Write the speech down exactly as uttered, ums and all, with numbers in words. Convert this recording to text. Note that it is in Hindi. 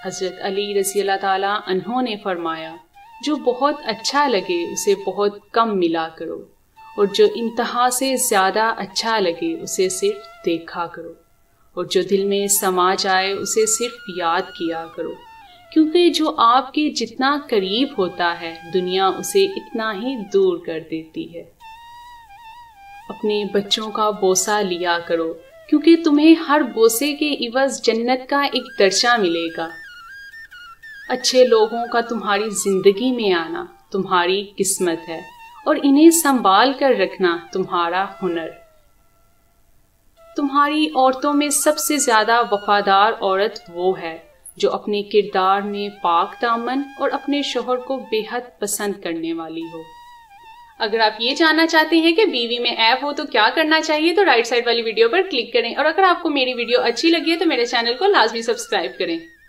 हज़रत अली रज़ी अल्लाह ताला अन्हो ने फरमाया, जो बहुत अच्छा लगे उसे बहुत कम मिला करो और जो इंतहा से ज़्यादा अच्छा लगे उसे सिर्फ देखा करो और जो दिल में समा जाए उसे सिर्फ याद किया करो, क्योंकि जो आपके जितना करीब होता है दुनिया उसे इतना ही दूर कर देती है। अपने बच्चों का बोसा लिया करो, क्योंकि तुम्हें हर बोसे के इवज़ जन्नत का एक दर्जा मिलेगा। अच्छे लोगों का तुम्हारी ज़िंदगी में आना तुम्हारी किस्मत है और इन्हें संभाल कर रखना तुम्हारा हुनर। तुम्हारी औरतों में सबसे ज़्यादा वफादार औरत वो है जो अपने किरदार में पाक दामन और अपने शोहर को बेहद पसंद करने वाली हो। अगर आप ये जानना चाहते हैं कि बीवी में ऐब हो तो क्या करना चाहिए, तो राइट साइड वाली वीडियो पर क्लिक करें और अगर आपको मेरी वीडियो अच्छी लगी है तो मेरे चैनल को लाजमी सब्सक्राइब करें।